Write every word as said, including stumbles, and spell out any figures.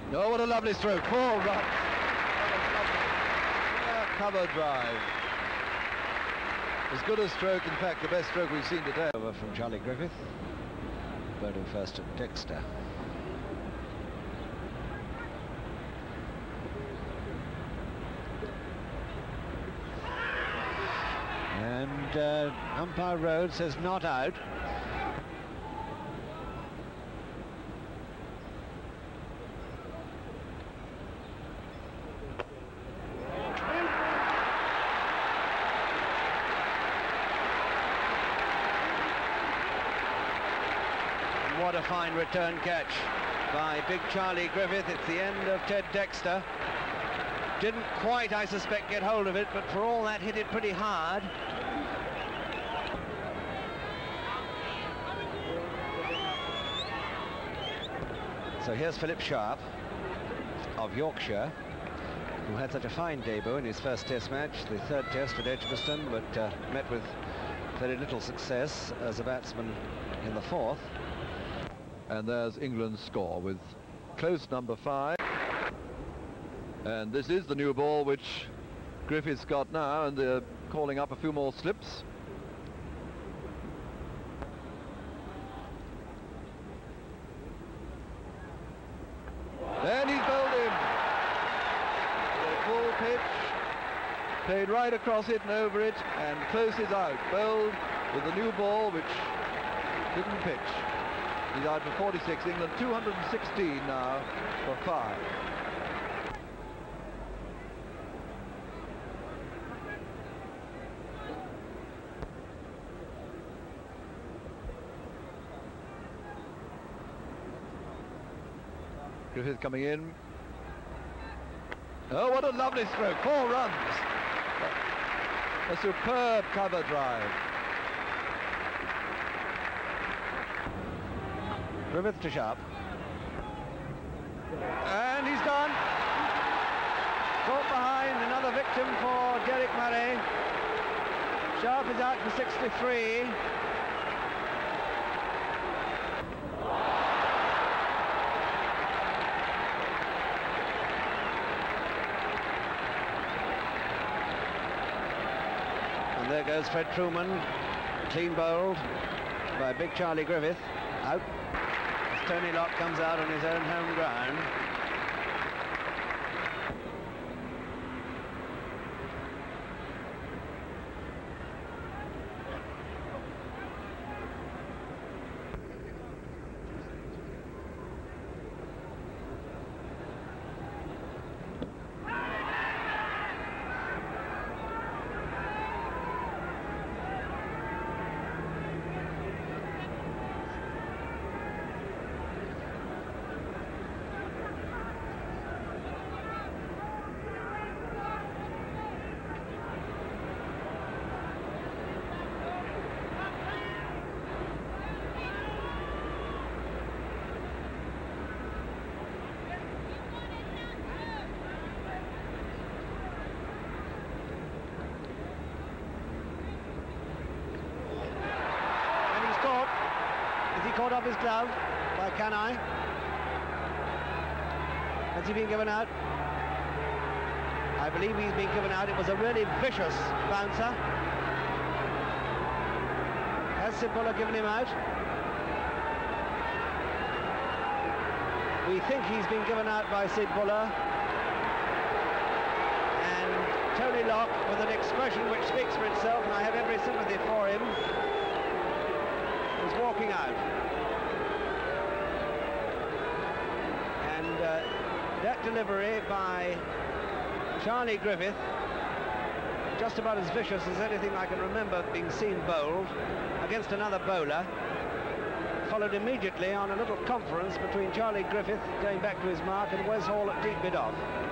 Oh, what a lovely stroke. Four runs. Cover drive. As good a stroke, in fact, the best stroke we've seen today. Over from Charlie Griffith. Bowling first at Dexter. And uh, umpire Rhodes says not out. What a fine return catch by big Charlie Griffith. It's the end of Ted Dexter. Didn't quite, I suspect, get hold of it, but for all that, hit it pretty hard. So here's Philip Sharp of Yorkshire, who had such a fine debut in his first test match, the third test at Edgbaston, but uh, met with very little success as a batsman in the fourth. And there's England's score with close number five. And this is the new ball which Griffith's got now, and they're calling up a few more slips. And he's bowled him. Full pitch, played right across it and over it, and close is out. Bowled with the new ball which didn't pitch. He's out for forty-six. England two hundred sixteen now for five. Griffith coming in. Oh, what a lovely stroke. Four runs. A superb cover drive. Griffith to Sharp. And he's gone. Caught behind, another victim for Derek Murray. Sharp is out for sixty-three. And there goes Fred Truman, clean bowled by big Charlie Griffith. Out. Tony Locke comes out on his own home ground. Caught off his glove by Canai. Has he been given out? I believe he's been given out. It was a really vicious bouncer. Has Sid Buller given him out? We think he's been given out by Sid Buller. And Tony Locke, with an expression which speaks for itself, and I have every sympathy for him, is walking out. And uh, that delivery by Charlie Griffith, just about as vicious as anything I can remember being seen bowled against another bowler, followed immediately on a little conference between Charlie Griffith going back to his mark and Wes Hall at deep mid-off.